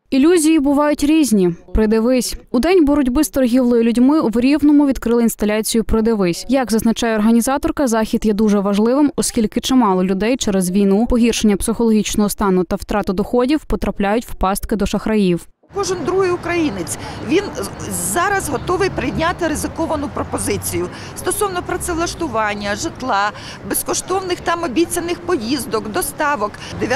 Ілюзії бувають різні. «Придивись». У день боротьби з торгівлею людьми в Рівному відкрили інсталяцію «Придивись». Як зазначає організаторка, захід є дуже важливим, оскільки чимало людей через війну, погіршення психологічного стану та втрату доходів потрапляють в пастки до шахраїв. Кожен другий українець, він зараз готовий прийняти ризиковану пропозицію стосовно працевлаштування, житла, безкоштовних там обіцяних поїздок, доставок.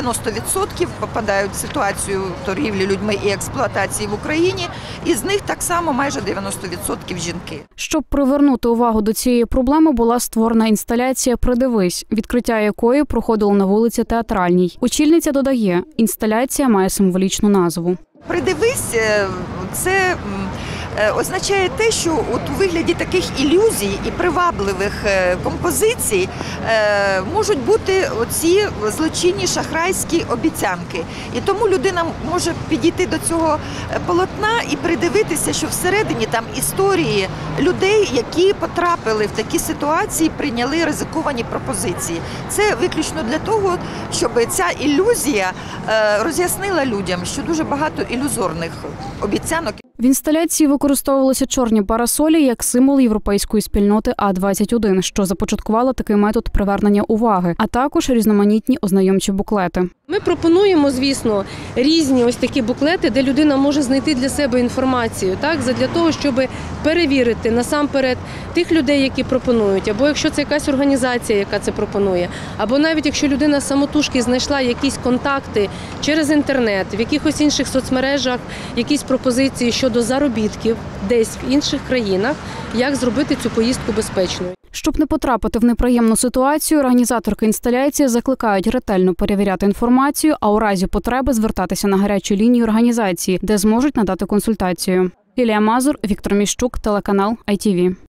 90% попадають в ситуацію торгівлі людьми і експлуатації в Україні, і з них так само майже 90% жінки. Щоб привернути увагу до цієї проблеми, була створена інсталяція «Придивись», відкриття якої проходило на вулиці Театральній. Очільниця додає, інсталяція має символічну назву. «Придивись» – це означає те, що от у вигляді таких ілюзій і привабливих композицій можуть бути оці злочинні шахрайські обіцянки. І тому людина може підійти до цього полотна і придивитися, що всередині там історії людей, які потрапили в такі ситуації, прийняли ризиковані пропозиції. Це виключно для того, щоб ця ілюзія роз'яснила людям, що дуже багато ілюзорних обіцянок. В інсталяції використовувалися чорні парасолі як символ європейської спільноти А21, що започаткувала такий метод привернення уваги, а також різноманітні ознайомчі буклети. Ми пропонуємо, звісно, різні ось такі буклети, де людина може знайти для себе інформацію, для того, щоб перевірити насамперед тих людей, які пропонують, або якщо це якась організація, яка це пропонує, або навіть якщо людина самотужки знайшла якісь контакти через інтернет, в якихось інших соцмережах, якісь пропозиції щодо заробітків десь в інших країнах, як зробити цю поїздку безпечною. Щоб не потрапити в неприємну ситуацію, організаторки інсталяції закликають ретельно перевіряти інформацію, а у разі потреби звертатися на гарячу лінію організації, де зможуть надати консультацію. Лілія Мазур, Віктор Міщук, телеканал ITV.